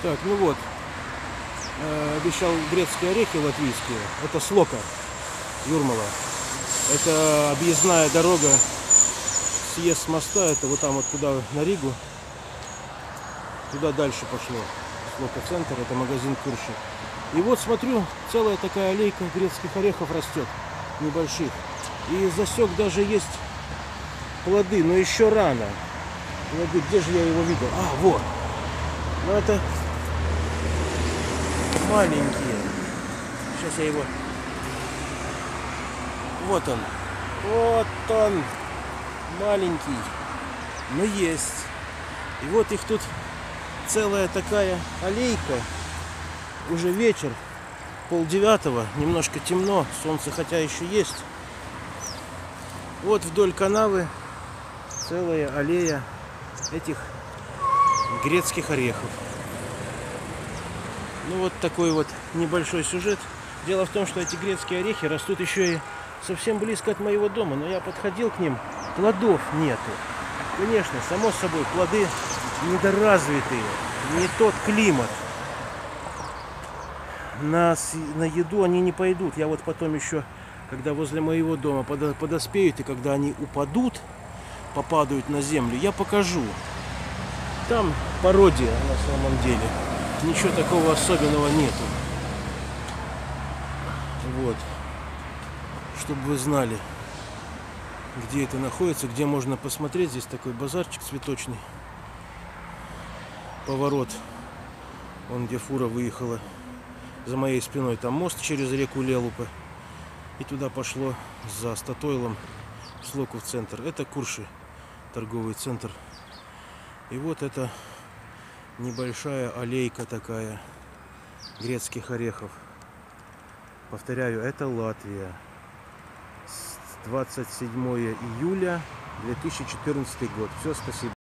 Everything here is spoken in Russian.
Так, ну вот, обещал грецкие орехи латвийские. Это Слока, Юрмала. Это объездная дорога, съезд с моста. Это вот там вот туда на Ригу. Туда дальше пошло. Слока центр, это магазин Курши. И вот смотрю, целая такая аллейка грецких орехов растет, небольших. И засек, даже есть плоды, но еще рано. Плоды, где же я его видел? А, вот. Ну это маленькие. Сейчас я его... Вот он. Вот он. Маленький. Но есть. И вот их тут целая такая аллейка. Уже вечер. 8:30. Немножко темно. Солнце хотя еще есть. Вот вдоль канавы целая аллея этих грецких орехов. Ну вот такой вот небольшой сюжет. Дело в том, что эти грецкие орехи растут еще и совсем близко от моего дома. Но я подходил к ним, плодов нету. Конечно, само собой, плоды недоразвитые, не тот климат. На еду они не пойдут. Я вот потом еще, когда возле моего дома подоспеют, и когда они упадут, попадают на землю, я покажу. Там пародия на самом деле. Ничего такого особенного нету. Вот. Чтобы вы знали, где это находится, где можно посмотреть. Здесь такой базарчик цветочный. Поворот. Вон где фура выехала. За моей спиной там мост через реку Лелупа. И туда пошло за Статойлом в Слоку в центр. Это Курши, торговый центр. И вот это небольшая аллейка такая грецких орехов. Повторяю, это Латвия. 27 июля 2014 год. Все, спасибо.